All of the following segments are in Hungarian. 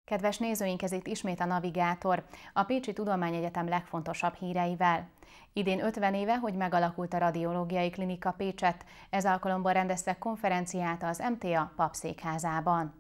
Kedves nézőink, ez itt ismét a Navigátor, a Pécsi Tudományegyetem legfontosabb híreivel. Idén 50 éve, hogy megalakult a Radiológiai Klinika Pécsett, ez alkalommal rendeztek konferenciát az MTA papszékházában.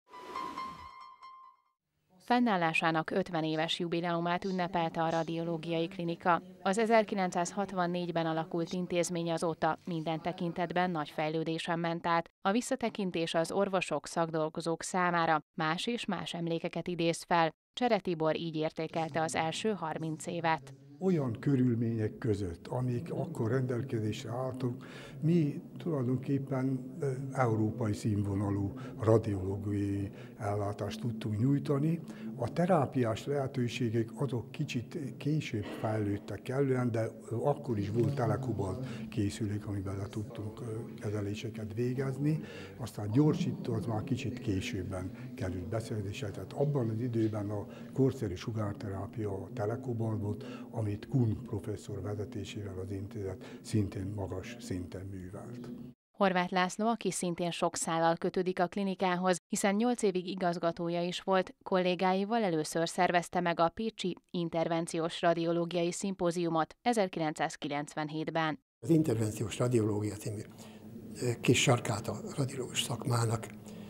Fennállásának 50 éves jubileumát ünnepelte a Radiológiai Klinika. Az 1964-ben alakult intézmény azóta minden tekintetben nagy fejlődésen ment át. A visszatekintés az orvosok, szakdolgozók számára más és más emlékeket idéz fel. Csere Tibor így értékelte az első 30 évet. Olyan körülmények között, amik akkor rendelkezésre álltak, mi tulajdonképpen európai színvonalú radiológiai ellátást tudtunk nyújtani. A terápiás lehetőségek azok kicsit később fejlődtek kellően, de akkor is volt telekobalt készülék, amiben le tudtunk kezeléseket végezni. Aztán gyorsító az már kicsit későbben került beszerzésre, tehát abban az időben a korszerű sugárterápia a telekobalt volt, amit Kuhn professzor vezetésével az intézet szintén magas szinten művelt. Horváth László, aki szintén sok szállal kötődik a klinikához, hiszen 8 évig igazgatója is volt, kollégáival először szervezte meg a Pécsi Intervenciós Radiológiai Szimpóziumot 1997-ben. Az intervenciós radiológia című kis sarkát a radiológus szakmának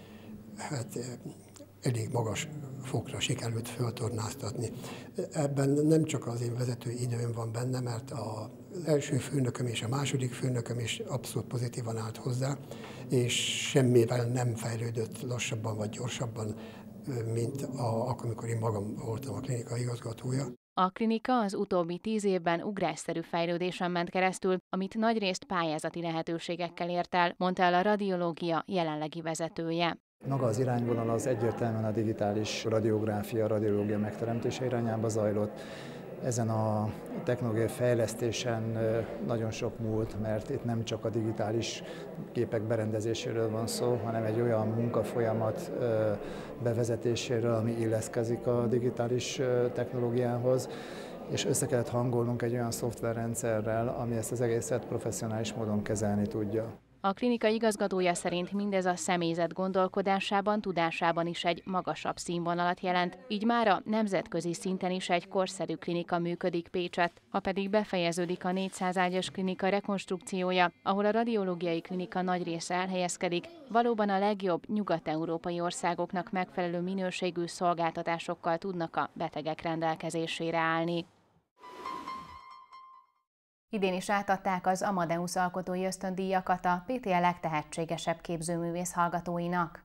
elég magas fokra sikerült föltornáztatni. Ebben nem csak az én vezető időm van benne, mert az első főnököm és a második főnököm is abszolút pozitívan állt hozzá, és semmivel nem fejlődött lassabban vagy gyorsabban, mint akkor, amikor én magam voltam a klinika igazgatója. A klinika az utóbbi 10 évben ugrásszerű fejlődésen ment keresztül, amit nagyrészt pályázati lehetőségekkel ért el, mondta el a radiológia jelenlegi vezetője. Maga az irányvonal az egyértelműen a digitális radiográfia, radiológia megteremtése irányába zajlott. Ezen a technológiai fejlesztésen nagyon sok múlt, mert itt nem csak a digitális képek berendezéséről van szó, hanem egy olyan munkafolyamat bevezetéséről, ami illeszkedik a digitális technológiához, és össze kellett hangolnunk egy olyan szoftverrendszerrel, ami ezt az egészet professzionális módon kezelni tudja. A klinika igazgatója szerint mindez a személyzet gondolkodásában, tudásában is egy magasabb színvonalat jelent, így már a nemzetközi szinten is egy korszerű klinika működik Pécsett. Ha pedig befejeződik a 400 ágyas klinika rekonstrukciója, ahol a radiológiai klinika nagy része elhelyezkedik, valóban a legjobb nyugat-európai országoknak megfelelő minőségű szolgáltatásokkal tudnak a betegek rendelkezésére állni. Idén is átadták az Amadeus alkotói ösztöndíjakat a PTL legtehetségesebb képzőművész hallgatóinak.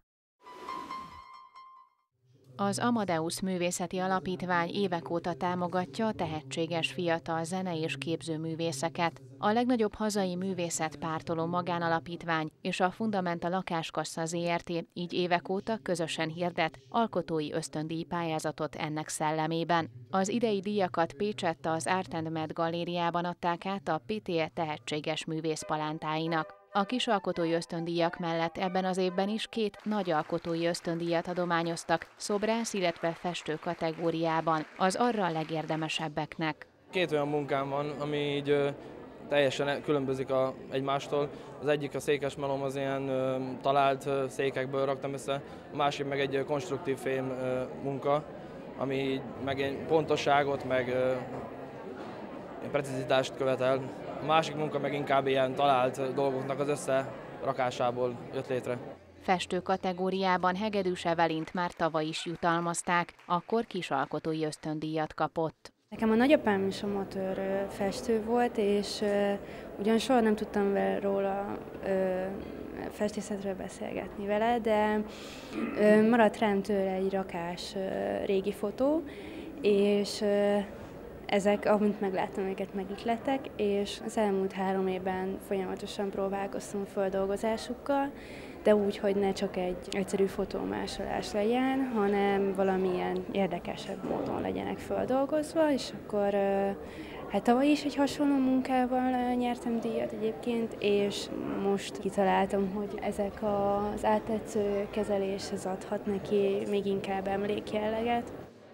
Az Amadeus Művészeti Alapítvány évek óta támogatja a tehetséges fiatal zene- és képzőművészeket. A legnagyobb hazai művészetpártoló magánalapítvány és a Fundamenta Lakáskassa Zrt. Így évek óta közösen hirdet alkotói ösztöndíj pályázatot ennek szellemében. Az idei díjakat Pécsett az Art & Med galériában adták át a PTL tehetséges művész palántáinak. A kisalkotói ösztöndíjak mellett ebben az évben is 2 nagy alkotói ösztöndíjat adományoztak, szobrász, illetve festő kategóriában, az arra legérdemesebbeknek. 2 olyan munkám van, ami így teljesen különbözik egymástól. Az egyik a székesmelom, az ilyen talált székekből raktam össze, a másik meg egy konstruktív fém munka, ami meg pontosságot, meg precizitást követel. A másik munka meg inkább ilyen talált dolgoknak az összerakásából jött létre. Festő kategóriában Hegedűs Evelint már tavaly is jutalmazták, akkor kisalkotói ösztöndíjat kapott. Nekem a nagyapám is amatőr festő volt, és ugyan soha nem tudtam róla festészetről beszélgetni vele, de maradt rám tőle egy rakás régi fotó, és ezek, amint megláttam őket, megihlettek, és az elmúlt 3 évben folyamatosan próbálkoztam földolgozásukkal, de úgy, hogy ne csak egy egyszerű fotómásolás legyen, hanem valamilyen érdekesebb módon legyenek földolgozva, és akkor hát tavaly is egy hasonló munkával nyertem díjat egyébként, és most kitaláltam, hogy ezek az áttetsző kezeléshez adhat neki még inkább emlékjelleget.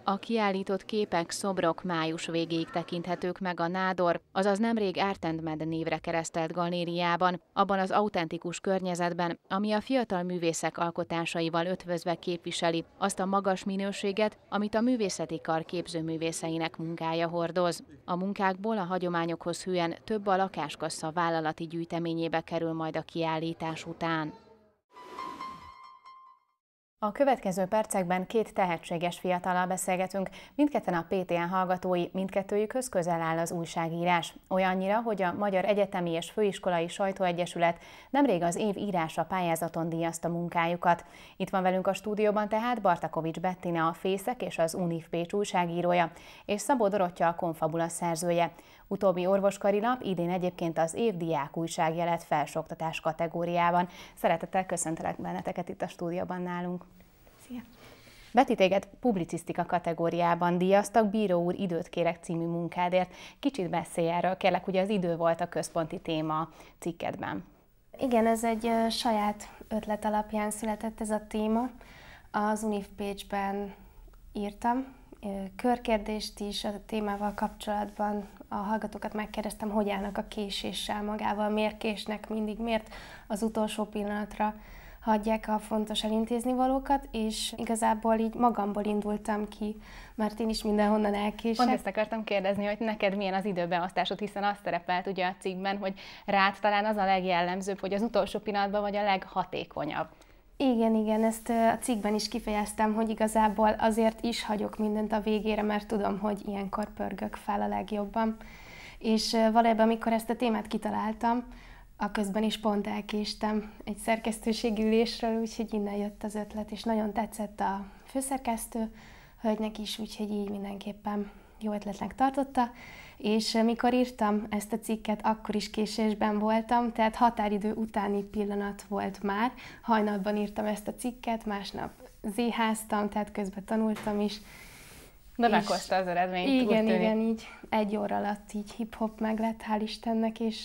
A kiállított képek, szobrok május végéig tekinthetők meg a Nádor, azaz nemrég Art and Med névre keresztelt galériában, abban az autentikus környezetben, ami a fiatal művészek alkotásaival ötvözve képviseli azt a magas minőséget, amit a művészeti kar képzőművészeinek munkája hordoz. A munkákból a hagyományokhoz hűen több a Lakáskassa vállalati gyűjteményébe kerül majd a kiállítás után. A következő percekben két tehetséges fiatallal beszélgetünk, mindketten a PTN hallgatói, mindkettőjükhöz közel áll az újságírás. Olyannyira, hogy a Magyar Egyetemi és Főiskolai Sajtóegyesület nemrég az év írása pályázaton díjazta munkájukat. Itt van velünk a stúdióban tehát Bartakovics Bettina, a Fészek és az Univ Pécs újságírója, és Szabó Dorottya, a Konfabula szerzője. Utóbbi orvoskarilap idén egyébként az év diák újságja lett felsőoktatás kategóriában. Szeretettel köszöntelek benneteket itt a stúdióban nálunk. Szia! Beti, téged publicisztika kategóriában díjaztak, Bíró úr, Időt kérek című munkádért. Kicsit beszélj erről, kérlek, ugye az idő volt a központi téma a cikkedben. Igen, ez egy saját ötlet alapján született ez a téma. Az Univ Pécsben írtam körkérdést is a témával kapcsolatban. A hallgatókat megkérdeztem, hogy állnak a késéssel magával, miért késnek mindig, miért az utolsó pillanatra hagyják a fontos elintézni valókat, és igazából így magamból indultam ki, mert én is mindenhonnan elkések. Pont ezt akartam kérdezni, hogy neked milyen az időbeosztásod, hiszen azt szerepelt ugye a cikkben, hogy rád talán az a legjellemzőbb, hogy az utolsó pillanatban vagy a leghatékonyabb. Igen, ezt a cikkben is kifejeztem, hogy igazából azért is hagyok mindent a végére, mert tudom, hogy ilyenkor pörgök fel a legjobban. És valójában, amikor ezt a témát kitaláltam, közben is pont elkéstem egy szerkesztőségi ülésről, úgyhogy innen jött az ötlet, és nagyon tetszett a főszerkesztő hölgynek is, úgyhogy így mindenképpen jó ötletnek tartotta. És mikor írtam ezt a cikket, akkor is késésben voltam, tehát határidő utáni pillanat volt már. Hajnalban írtam ezt a cikket, másnap zéháztam, tehát közben tanultam is. De meghozta az eredményt. Igen, így 1 óra alatt így hip-hop meg lett, hál' Istennek, és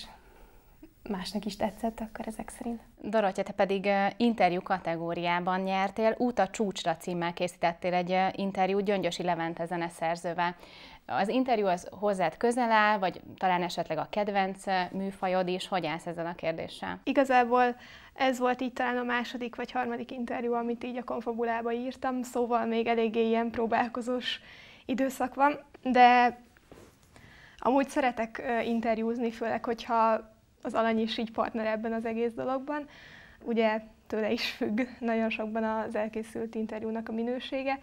másnak is tetszett akkor ezek szerint. Dorottya, te pedig interjú kategóriában nyertél, Út a csúcsra címmel készítettél egy interjút Gyöngyösi Levente zeneszerzővel. Az interjú az hozzád közel áll, vagy talán esetleg a kedvenc műfajod is? Hogy állsz ezzel a kérdéssel? Igazából ez volt így talán a második vagy harmadik interjú, amit így a Konfabulába írtam, szóval még eléggé ilyen próbálkozós időszak van, de amúgy szeretek interjúzni, főleg, hogyha az Alany is így partner ebben az egész dologban. Ugye tőle is függ nagyon sokban az elkészült interjúnak a minősége.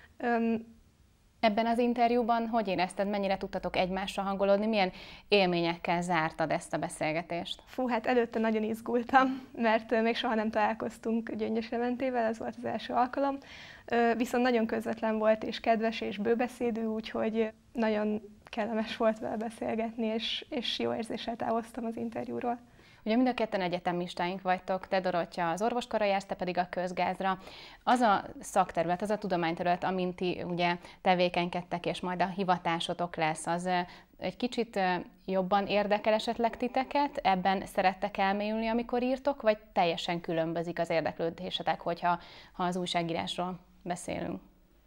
Ebben az interjúban hogy érezted, mennyire tudtatok egymásra hangolódni, milyen élményekkel zártad ezt a beszélgetést? Hát előtte nagyon izgultam, mert még soha nem találkoztunk Gyöngyös Leventével, ez volt az első alkalom. Viszont nagyon közvetlen volt, és kedves, és bőbeszédű, úgyhogy nagyon kellemes volt vele beszélgetni, és jó érzéssel távoztam az interjúról. Ugye mind a ketten egyetemistáink vagytok, te Dorottya az orvoskarra jársz, te pedig a közgázra. Az a szakterület, az a tudományterület, amint ti ugye tevékenykedtek, és majd a hivatásotok lesz, az egy kicsit jobban érdekel esetleg titeket? Ebben szerettek elmélyülni, amikor írtok, vagy teljesen különbözik az érdeklődésetek, ha az újságírásról beszélünk?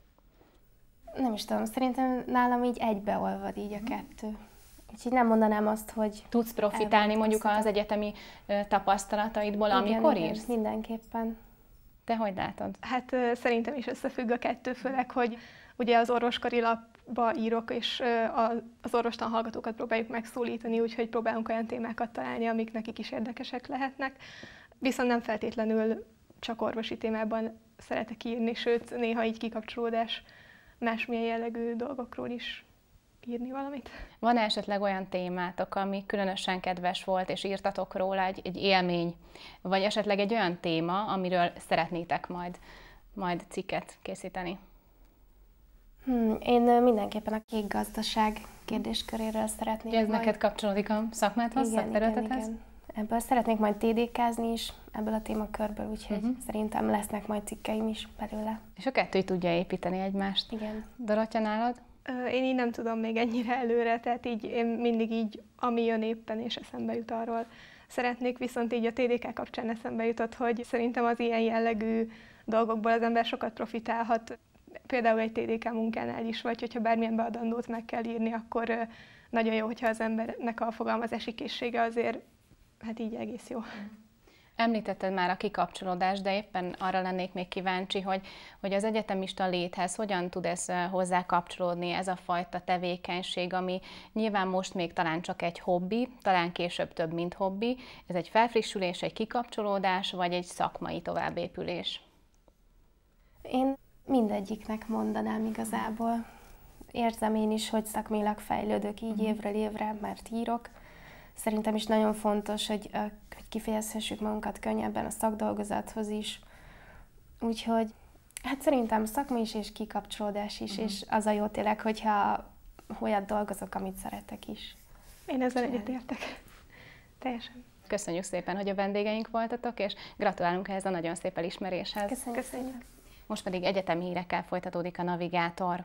Nem is tudom, szerintem nálam így egybeolvad így a kettő. Úgyhogy nem mondanám azt, hogy... Tudsz profitálni mondjuk az egyetemi tapasztalataidból, amikor írsz? Mindenképpen. Te hogy látod? Hát szerintem is összefügg a kettő, főleg, hogy ugye az orvoskarilapba írok, és az orvostan hallgatókat próbáljuk megszólítani, úgyhogy próbálunk olyan témákat találni, amik nekik is érdekesek lehetnek. Viszont nem feltétlenül csak orvosi témában szeretek írni, sőt, néha így kikapcsolódás másmilyen jellegű dolgokról is írni valamit. Van-e esetleg olyan témátok, ami különösen kedves volt, és írtatok róla egy élmény, vagy esetleg egy olyan téma, amiről szeretnétek majd cikket készíteni? Én mindenképpen a kék gazdaság kérdésköréről szeretnék. Ez neked kapcsolódik a szakmádhoz, szakterületedhez? Igen. Ebből szeretnék majd TD-kázni is, ebből a témakörből, úgyhogy szerintem lesznek majd cikkeim is belőle. És a kettő tudja építeni egymást. Igen. Dorottya, nálad? Én így nem tudom még ennyire előre, tehát így én mindig így, ami jön éppen és eszembe jut, arról szeretnék, viszont így a TDK kapcsán eszembe jutott, hogy szerintem az ilyen jellegű dolgokból az ember sokat profitálhat, például egy TDK munkánál is, vagy hogyha bármilyen beadandót meg kell írni, akkor nagyon jó, hogyha az embernek a fogalmazási készsége azért hát így egész jó. Említetted már a kikapcsolódást, de éppen arra lennék még kíváncsi, hogy az egyetemista léthez hogyan tud ez hozzá kapcsolódni, ez a fajta tevékenység, ami nyilván most még talán csak egy hobbi, talán később több, mint hobbi. Ez egy felfrissülés, egy kikapcsolódás, vagy egy szakmai továbbépülés? Én mindegyiknek mondanám igazából. Érzem én is, hogy szakmailag fejlődök így évről évre, mert írok. Szerintem is nagyon fontos, hogy kifejezhessük magunkat könnyebben a szakdolgozathoz is. Úgyhogy hát szerintem szakma is és kikapcsolódás is, és az a jó tényleg, hogyha olyat dolgozok, amit szeretek is. Én ezzel egyetértek. Teljesen. Köszönjük szépen, hogy a vendégeink voltatok, és gratulálunk ehhez a nagyon szép elismeréshez. Köszönjük. Most pedig egyetemi hírekkel folytatódik a Navigátor.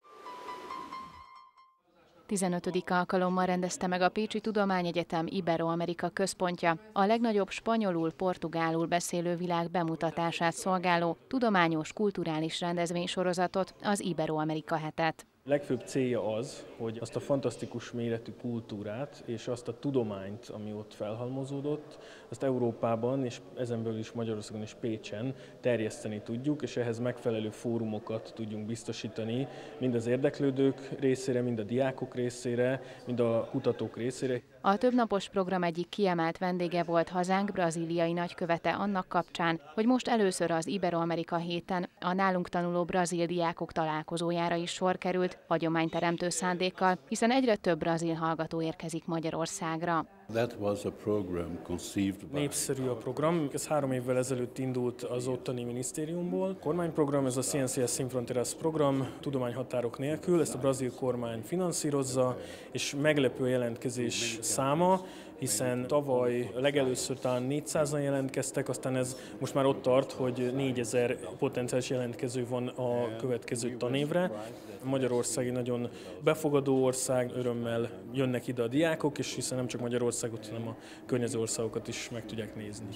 15. alkalommal rendezte meg a Pécsi Tudományegyetem Ibero-Amerika központja a legnagyobb spanyolul, portugálul beszélő világ bemutatását szolgáló tudományos, kulturális rendezvénysorozatot, az Ibero-Amerika hetet. Legfőbb célja az, hogy azt a fantasztikus méretű kultúrát és azt a tudományt, ami ott felhalmozódott, azt Európában és ezen belül is Magyarországon és Pécsen terjeszteni tudjuk, és ehhez megfelelő fórumokat tudjunk biztosítani mind az érdeklődők részére, mind a diákok részére, mind a kutatók részére. A többnapos program egyik kiemelt vendége volt hazánk brazíliai nagykövete annak kapcsán, hogy most először az Ibero-Amerika héten a nálunk tanuló brazil diákok találkozójára is sor került, hagyományteremtő szándékkal, hiszen egyre több brazil hallgató érkezik Magyarországra. Népszerű a program, ez 3 évvel ezelőtt indult az ottani minisztériumból. Kormányprogram, ez a Ciências Sem Fronteiras program, tudományhatárok nélkül, ezt a brazil kormány finanszírozza, és meglepő jelentkezés száma, hiszen tavaly legelőször talán 400-an jelentkeztek, aztán ez most már ott tart, hogy 4000 potenciális jelentkező van a következő tanévre. Magyarország egy nagyon befogadó ország, örömmel jönnek ide a diákok, és hiszen nem csak Magyarországot, hanem a környező országokat is meg tudják nézni.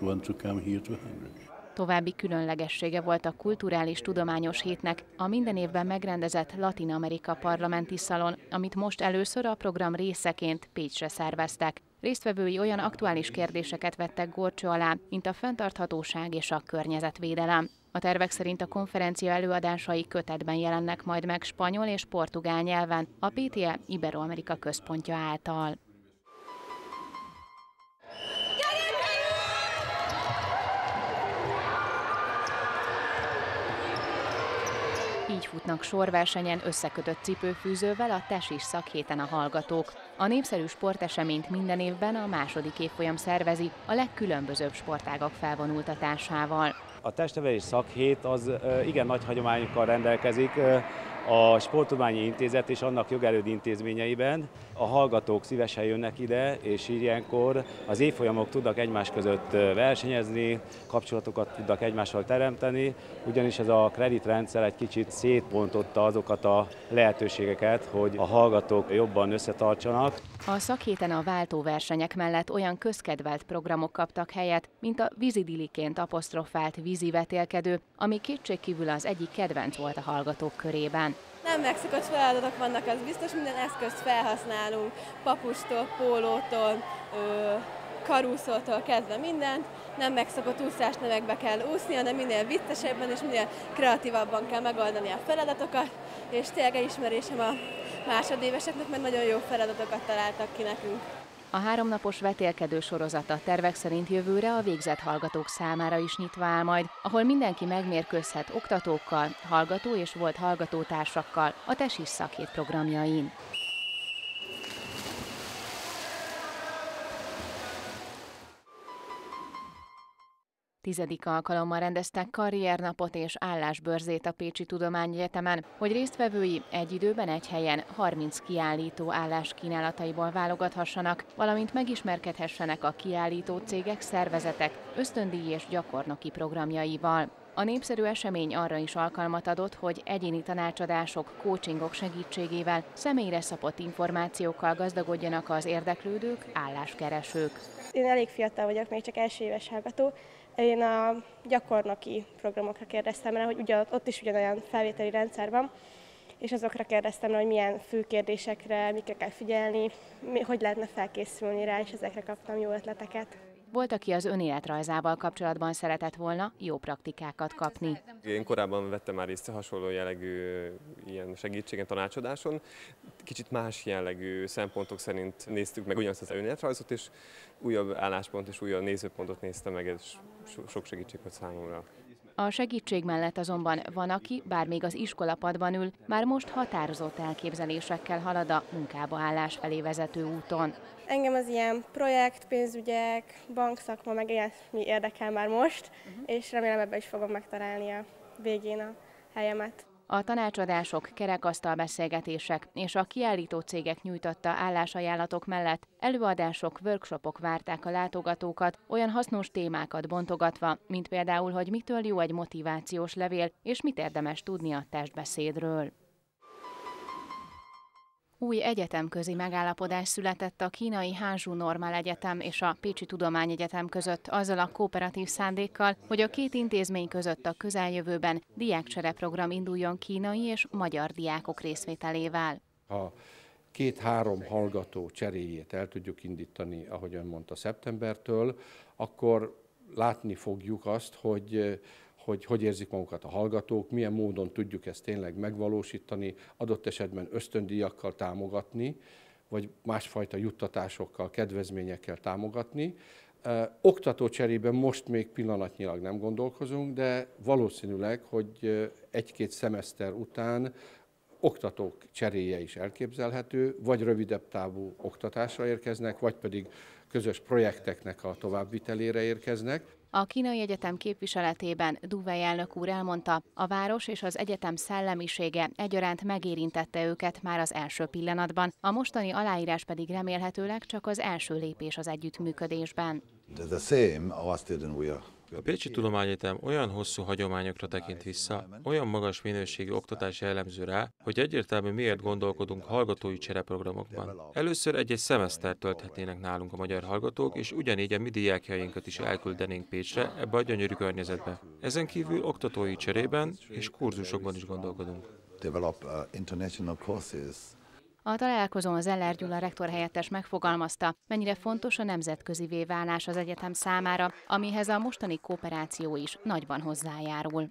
További különlegessége volt a kulturális tudományos hétnek a minden évben megrendezett Latin Amerika parlamenti szalon, amit most először a program részeként Pécsre szerveztek. Résztvevői olyan aktuális kérdéseket vettek górcső alá, mint a fenntarthatóság és a környezetvédelem. A tervek szerint a konferencia előadásai kötetben jelennek majd meg spanyol és portugál nyelven a PTE Ibero-Amerika központja által. Így futnak sorversenyen összekötött cipőfűzővel a TESIS szakhéten a hallgatók. A népszerű sporteseményt minden évben a második évfolyam szervezi a legkülönbözőbb sportágak felvonultatásával. A testnevelés szakhét az igen nagy hagyományokkal rendelkezik a Sporttudományi Intézet és annak jogerőd intézményeiben. A hallgatók szívesen jönnek ide, és ilyenkor az évfolyamok tudnak egymás között versenyezni, kapcsolatokat tudnak egymással teremteni, ugyanis ez a kreditrendszer egy kicsit szétpontotta azokat a lehetőségeket, hogy a hallgatók jobban összetartsanak. A szakhéten a váltóversenyek mellett olyan közkedvelt programok kaptak helyet, mint a vízidiliként apostrofált vízivetélkedő, ami kétségkívül az egyik kedvenc volt a hallgatók körében. Nem megszokott feladatok vannak, az biztos, minden eszközt felhasználunk, papustól, pólótól, karúszótól kezdve mindent. Nem megszokott úszásnevekbe kell úszni, hanem minél viccesebben és minél kreatívabban kell megoldani a feladatokat, és tényleg elismerésem a másodéveseknek, mert nagyon jó feladatokat találtak ki nekünk. A 3 napos vetélkedő sorozata tervek szerint jövőre a végzett hallgatók számára is nyitva áll majd, ahol mindenki megmérkőzhet oktatókkal, hallgató és volt hallgatótársakkal a TESIS szakhét programjain. 10. alkalommal rendeztek karriernapot és állásbörzét a Pécsi Tudományegyetemen, hogy résztvevői egy időben egy helyen 30 kiállító álláskínálataiból válogathassanak, valamint megismerkedhessenek a kiállító cégek, szervezetek ösztöndíj és gyakornoki programjaival. A népszerű esemény arra is alkalmat adott, hogy egyéni tanácsadások, coachingok segítségével személyre szabott információkkal gazdagodjanak az érdeklődők, álláskeresők. Én elég fiatal vagyok, még csak első éves hallgató. Én a gyakornoki programokra kérdeztem rá, hogy ott is ugyanolyan felvételi rendszer van, és azokra kérdeztem rá, hogy milyen fő kérdésekre, mikre kell figyelni, hogy lehetne felkészülni rá, és ezekre kaptam jó ötleteket. Volt, aki az önéletrajzával kapcsolatban szeretett volna jó praktikákat kapni. Én korábban vettem már részt hasonló jellegű ilyen segítségen, tanácsadáson. Kicsit más jellegű szempontok szerint néztük meg ugyanazt az önéletrajzot, és újabb álláspont és újabb nézőpontot néztem meg, és sok segítség volt számomra. A segítség mellett azonban van, aki, bár még az iskolapadban ül, már most határozott elképzelésekkel halad a munkába állás felé vezető úton. Engem az ilyen projekt, pénzügyek, bankszakma, meg ilyesmi érdekel már most, és remélem ebben is fogom megtalálni a végén a helyemet. A tanácsadások, kerekasztalbeszélgetések és a kiállító cégek nyújtotta állásajánlatok mellett előadások, workshopok várták a látogatókat, olyan hasznos témákat bontogatva, mint például, hogy mitől jó egy motivációs levél, és mit érdemes tudni a testbeszédről. Új egyetemközi megállapodás született a kínai Hanzhou Normál Egyetem és a Pécsi Tudományegyetem között azzal a kooperatív szándékkal, hogy a két intézmény között a közeljövőben diákcsereprogram induljon kínai és magyar diákok részvételével. Ha 2-3 hallgató cseréjét el tudjuk indítani, ahogyan mondta, szeptembertől, akkor látni fogjuk azt, hogy érzik magukat a hallgatók, milyen módon tudjuk ezt tényleg megvalósítani, adott esetben ösztöndíjakkal támogatni, vagy másfajta juttatásokkal, kedvezményekkel támogatni. Oktató cserében most még pillanatnyilag nem gondolkozunk, de valószínűleg, hogy 1-2 szemeszter után oktatók cseréje is elképzelhető, vagy rövidebb távú oktatásra érkeznek, vagy pedig közös projekteknek a továbbvitelére érkeznek. A kínai egyetem képviseletében Du Wei elnök úr elmondta, a város és az egyetem szellemisége egyaránt megérintette őket már az első pillanatban, a mostani aláírás pedig remélhetőleg csak az első lépés az együttműködésben. A Pécsi Tudományegyetem olyan hosszú hagyományokra tekint vissza, olyan magas minőségű oktatás jellemző rá, hogy egyértelmű miért gondolkodunk hallgatói csereprogramokban. Először egy-egy szemesztert tölthetnének nálunk a magyar hallgatók, és ugyanígy a mi diákjainkat is elküldenénk Pécsre, ebbe a gyönyörű környezetbe. Ezen kívül oktatói cserében és kurzusokban is gondolkodunk. A találkozón Zeller Gyula rektorhelyettes megfogalmazta, mennyire fontos a nemzetközivé válás az egyetem számára, amihez a mostani kooperáció is nagyban hozzájárul.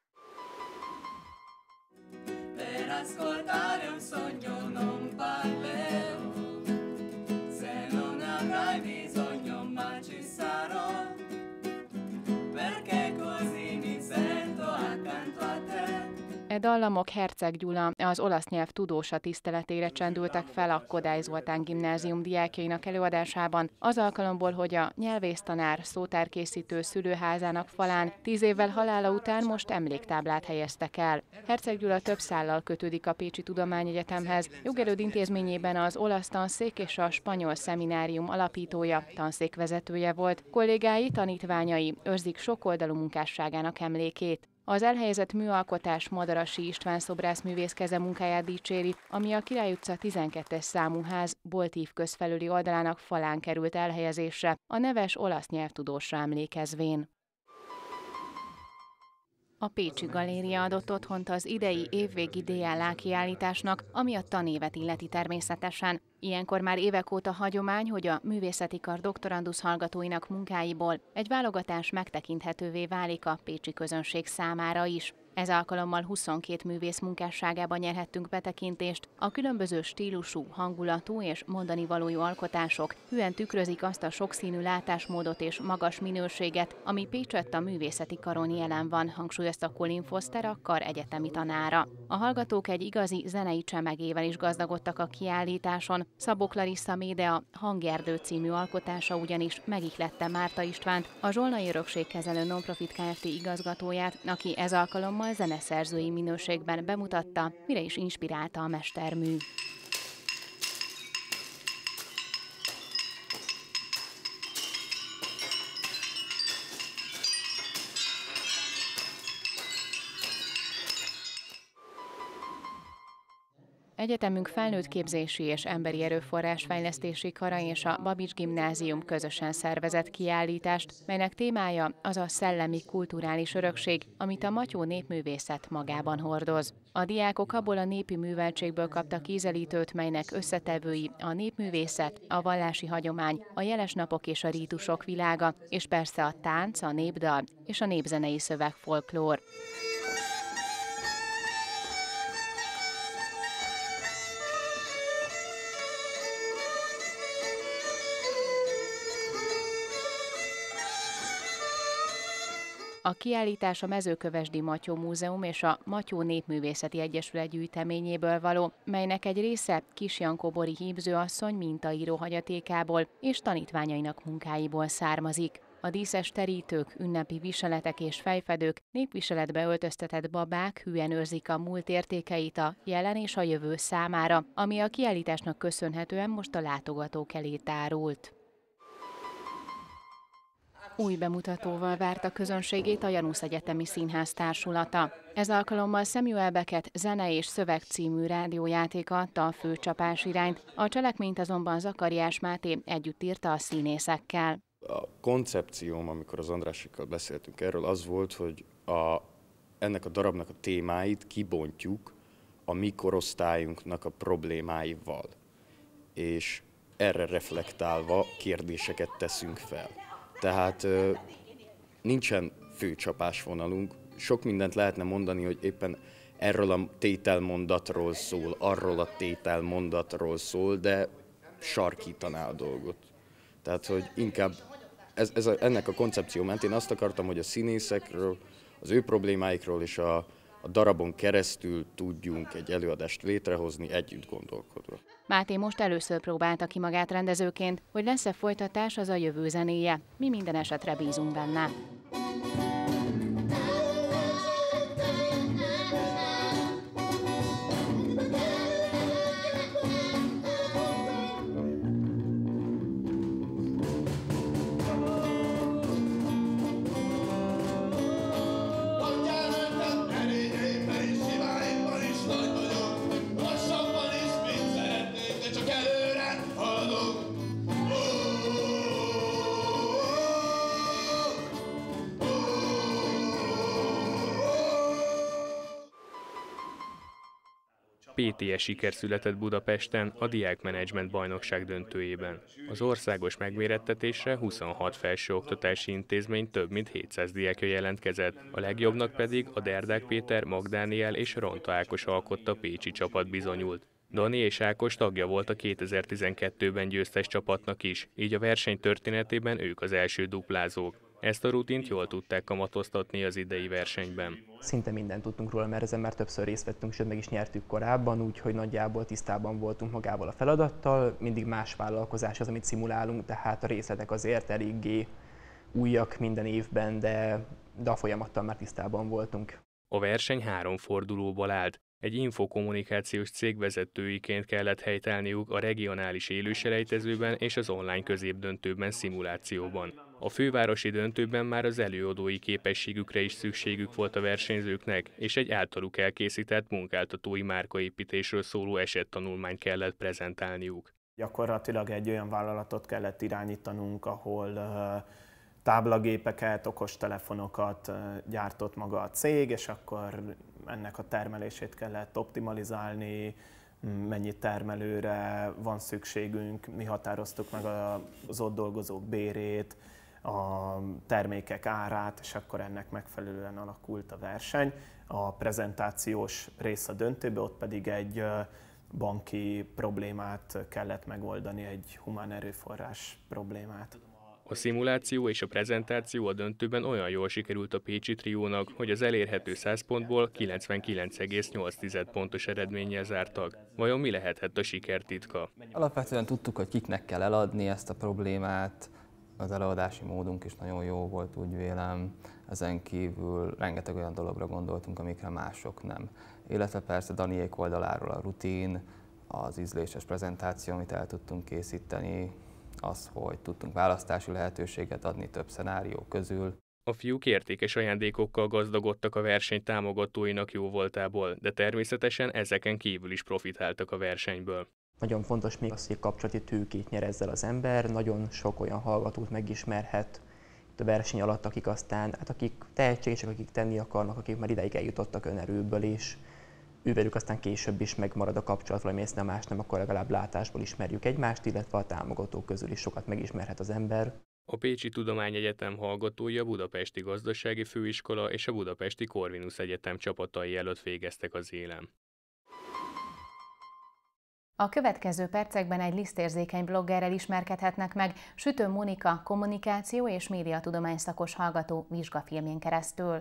E dallamok Herceg Gyula, az olasz nyelv tudósa tiszteletére csendültek fel a Kodály Zoltán gimnázium diákjainak előadásában, az alkalomból, hogy a nyelvésztanár szótárkészítő szülőházának falán 10 évvel halála után most emléktáblát helyeztek el. Herceg Gyula több szállal kötődik a Pécsi Tudományegyetemhez, jogerőd intézményében az olasz tanszék és a spanyol szeminárium alapítója, tanszékvezetője volt. Kollégái, tanítványai őrzik sokoldalú munkásságának emlékét. Az elhelyezett műalkotás Madarasi István szobrászművész keze munkáját dicséri, ami a Király utca 12-es számú ház boltív közfelüli oldalának falán került elhelyezésre, a neves olasz nyelvtudósra emlékezvén. A Pécsi Galéria adott otthont az idei évvégi DLA kiállításnak, ami a tanévet illeti természetesen. Ilyenkor már évek óta hagyomány, hogy a művészeti kar doktorandusz hallgatóinak munkáiból egy válogatás megtekinthetővé válik a pécsi közönség számára is. Ez alkalommal 22 művész munkásságában nyerhettünk betekintést. A különböző stílusú, hangulatú és mondani valójú alkotások hűen tükrözik azt a sokszínű látásmódot és magas minőséget, ami Pécsett a művészeti karon jelen van, hangsúlyozta Colin Foster, a kar egyetemi tanára. A hallgatók egy igazi zenei csemegével is gazdagodtak a kiállításon. Szabó Clarissa Médea Hangerdő című alkotása ugyanis megihlette Márta Istvánt, a Zsolnai Örökségkezelő Nonprofit Kft. Igazgatóját, aki ez alkalommal zeneszerzői minőségben bemutatta, mire is inspirálta a mestermű. Egyetemünk felnőttképzési és emberi erőforrásfejlesztési kara és a Babics Gimnázium közösen szervezett kiállítást, melynek témája az a szellemi kulturális örökség, amit a matyó népművészet magában hordoz. A diákok abból a népi műveltségből kaptak ízelítőt, melynek összetevői a népművészet, a vallási hagyomány, a jeles napok és a rítusok világa, és persze a tánc, a népdal és a népzenei szöveg folklór. A kiállítás a Mezőkövesdi Matyó Múzeum és a Matyó Népművészeti Egyesület gyűjteményéből való, melynek egy része Kis Jankó Bori hímzőasszony mintaíró hagyatékából és tanítványainak munkáiból származik. A díszes terítők, ünnepi viseletek és fejfedők, népviseletbe öltöztetett babák hűen őrzik a múlt értékeit a jelen és a jövő számára, ami a kiállításnak köszönhetően most a látogatók elé tárult. Új bemutatóval várta közönségét a Janus Egyetemi Színház társulata. Ez alkalommal Samuel Beckett zene és szöveg című rádiójátéka adta a főcsapás irányt, a cselekményt azonban Zakariás Máté együtt írta a színészekkel. A koncepcióm, amikor az Andrásikkal beszéltünk erről, az volt, hogy ennek a darabnak a témáit kibontjuk a mi korosztályunknak a problémáival, és erre reflektálva kérdéseket teszünk fel. Tehát nincsen főcsapásvonalunk, sok mindent lehetne mondani, hogy éppen erről a tételmondatról szól, arról a tételmondatról szól, de sarkítaná a dolgot. Tehát, hogy inkább ennek a koncepció mentén azt akartam, hogy a színészekről, az ő problémáikról és a darabon keresztül tudjunk egy előadást létrehozni együtt gondolkodva. Máté most először próbálta ki magát rendezőként, hogy lesz-e folytatás, az a jövő zenéje. Mi minden esetre bízunk benne. PTS siker született Budapesten a diákmenedzsment bajnokság döntőjében. Az országos megmérettetésre 26 felsőoktatási intézmény több mint 700 diákja jelentkezett, a legjobbnak pedig a Derdák Péter, Magdániel és Ronta Ákos alkotta pécsi csapat bizonyult. Dani és Ákos tagja volt a 2012-ben győztes csapatnak is, így a verseny történetében ők az első duplázók. Ezt a rutint jól tudták kamatoztatni az idei versenyben. Szinte mindent tudtunk róla, mert ezen már többször részt vettünk, sőt meg is nyertük korábban, úgyhogy nagyjából tisztában voltunk magával a feladattal. Mindig más vállalkozás az, amit szimulálunk, tehát a részletek azért eléggé újak minden évben, de a folyamattal már tisztában voltunk. A verseny 3 fordulóból állt. Egy infokommunikációs cég vezetőiként kellett helytállniuk a regionális élőselejtezőben és az online középdöntőben szimulációban. A fővárosi döntőben már az előadói képességükre is szükségük volt a versenyzőknek, és egy általuk elkészített munkáltatói márkaépítésről szóló esettanulmányt kellett prezentálniuk. Gyakorlatilag egy olyan vállalatot kellett irányítanunk, ahol táblagépeket, okostelefonokat gyártott maga a cég, és akkor ennek a termelését kellett optimalizálni, mennyi termelőre van szükségünk, mi határoztuk meg az ott dolgozók bérét, a termékek árát, és akkor ennek megfelelően alakult a verseny. A prezentációs rész a döntőbe, ott pedig egy banki problémát kellett megoldani, egy humán erőforrás problémát. A szimuláció és a prezentáció a döntőben olyan jól sikerült a pécsi triónak, hogy az elérhető 100 pontból 99,8 pontos eredménnyel zártak. Vajon mi lehetett a siker titka? Alapvetően tudtuk, hogy kiknek kell eladni ezt a problémát, az eladási módunk is nagyon jó volt, úgy vélem. Ezen kívül rengeteg olyan dologra gondoltunk, amikre mások nem. Illetve persze Daniék oldaláról a rutin, az ízléses prezentáció, amit el tudtunk készíteni, az, hogy tudtunk választási lehetőséget adni több szenárió közül. A fiúk értékes ajándékokkal gazdagodtak a verseny támogatóinak jóvoltából, de természetesen ezeken kívül is profitáltak a versenyből. Nagyon fontos még az, hogy kapcsolati tőkét nyer ezzel az ember, nagyon sok olyan hallgatót megismerhet a verseny alatt, akik aztán, akik tehetségesek, akik tenni akarnak, akik már ideig eljutottak önerőből, és ővelük aztán később is megmarad a kapcsolat, valami észre más nem, akkor legalább látásból ismerjük egymást, illetve a támogatók közül is sokat megismerhet az ember. A Pécsi Tudományegyetem hallgatói a Budapesti Gazdasági Főiskola és a Budapesti Corvinus Egyetem csapatai előtt végeztek az élen. A következő percekben egy lisztérzékeny bloggerrel ismerkedhetnek meg Sütő Monika kommunikáció és médiatudomány szakos hallgató vizsgafilmjén keresztül.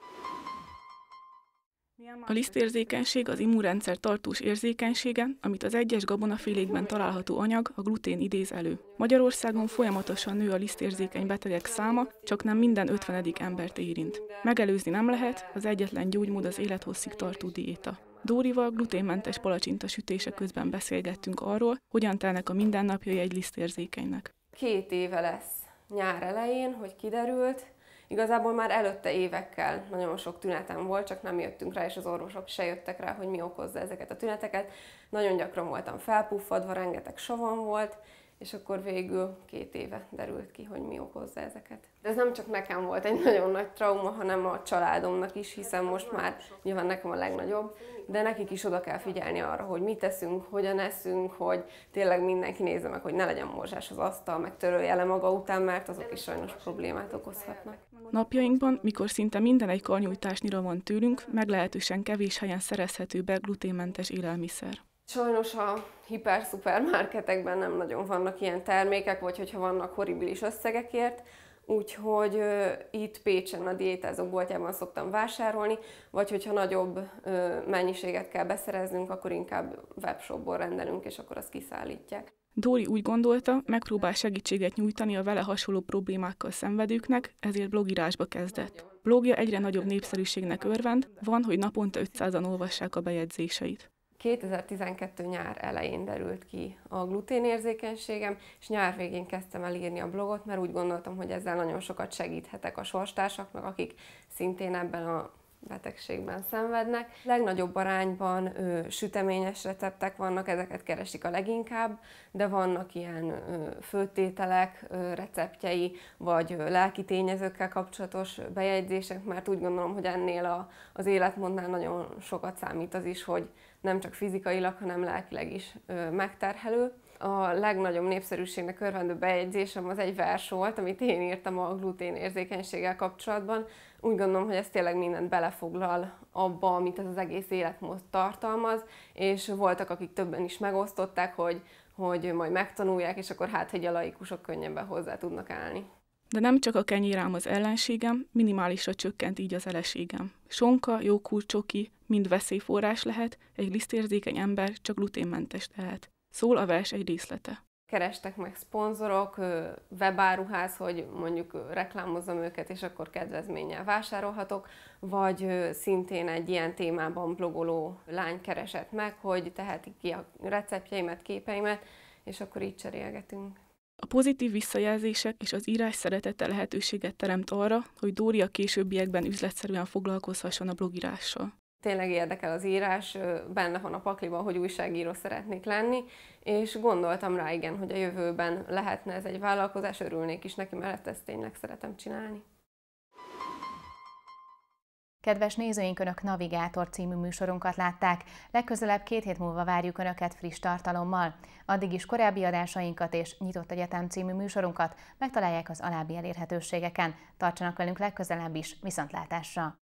A lisztérzékenység az immunrendszer tartós érzékenysége, amit az egyes gabonafélékben található anyag, a glutén idéz elő. Magyarországon folyamatosan nő a lisztérzékeny betegek száma, csak nem minden 50. embert érint. Megelőzni nem lehet, az egyetlen gyógymód az élethosszig tartó diéta. Dórival gluténmentes palacsinta sütése közben beszélgettünk arról, hogyan telnek a mindennapjai egy lisztérzékenynek. 2 éve lesz nyár elején, hogy kiderült. Igazából már előtte évekkel nagyon sok tünetem volt, csak nem jöttünk rá, és az orvosok se jöttek rá, hogy mi okozza ezeket a tüneteket. Nagyon gyakran voltam felpuffadva, rengeteg savam volt, és akkor végül 2 éve derült ki, hogy mi okozza ezeket. De ez nem csak nekem volt egy nagyon nagy trauma, hanem a családomnak is, hiszen most már nyilván nekem a legnagyobb, de nekik is oda kell figyelni arra, hogy mit eszünk, hogyan eszünk, hogy tényleg mindenki nézze meg, hogy ne legyen morzsás az asztal, meg törölje le maga után, mert azok is sajnos problémát okozhatnak. Napjainkban, mikor szinte minden egy karnyújtásnyira van tőlünk, meglehetősen kevés helyen szerezhető be gluténmentes élelmiszer. Sajnos a hiper-szupermarketekben nem nagyon vannak ilyen termékek, vagy hogyha vannak horribilis összegekért, úgyhogy itt Pécsen a diétázók boltjában szoktam vásárolni, vagy hogyha nagyobb mennyiséget kell beszereznünk, akkor inkább webshopból rendelünk, és akkor azt kiszállítják. Dóri úgy gondolta, megpróbál segítséget nyújtani a vele hasonló problémákkal szenvedőknek, ezért blogírásba kezdett. Blogja egyre nagyobb népszerűségnek örvend, van, hogy naponta 500-an olvassák a bejegyzéseit. 2012 nyár elején derült ki a gluténérzékenységem, és nyár végén kezdtem el írni a blogot, mert úgy gondoltam, hogy ezzel nagyon sokat segíthetek a sorstársaknak, akik szintén ebben a betegségben szenvednek. Legnagyobb arányban süteményes receptek vannak, ezeket keresik a leginkább, de vannak ilyen főtételek receptjei, vagy lelki tényezőkkel kapcsolatos bejegyzések, mert úgy gondolom, hogy ennél az életmódnál nagyon sokat számít az is, hogy nem csak fizikailag, hanem lelkileg is megterhelő. A legnagyobb népszerűségnek örvendő bejegyzésem az egy vers volt, amit én írtam a gluténérzékenységgel kapcsolatban. Úgy gondolom, hogy ez tényleg mindent belefoglal abba, amit ez az egész életmód tartalmaz, és voltak, akik többen is megosztották, hogy majd megtanulják, és akkor hát, hogy a laikusok könnyebben hozzá tudnak állni. De nem csak a kenyér ám az ellenségem, minimálisra csökkent így az eleségem. Sonka, jókúr, csoki mind veszélyforrás lehet, egy lisztérzékeny ember csak gluténmentes tehet. Szól a vers egy részlete. Kerestek meg szponzorok, webáruház, hogy mondjuk reklámozzam őket, és akkor kedvezménnyel vásárolhatok, vagy szintén egy ilyen témában blogoló lány keresett meg, hogy tehetik ki a receptjeimet, képeimet, és akkor így cserélgetünk. A pozitív visszajelzések és az írás szeretete lehetőséget teremt arra, hogy Dóri a későbbiekben üzletszerűen foglalkozhasson a blogírással. Tényleg érdekel az írás, benne van a pakliban, hogy újságíró szeretnék lenni, és gondoltam rá, igen, hogy a jövőben lehetne ez egy vállalkozás, örülnék is neki, mert ezt tényleg szeretem csinálni. Kedves nézőink, Önök Navigátor című műsorunkat látták. Legközelebb 2 hét múlva várjuk Önöket friss tartalommal. Addig is korábbi adásainkat és Nyitott Egyetem című műsorunkat megtalálják az alábbi elérhetőségeken. Tartsanak velünk legközelebb is, viszontlátásra!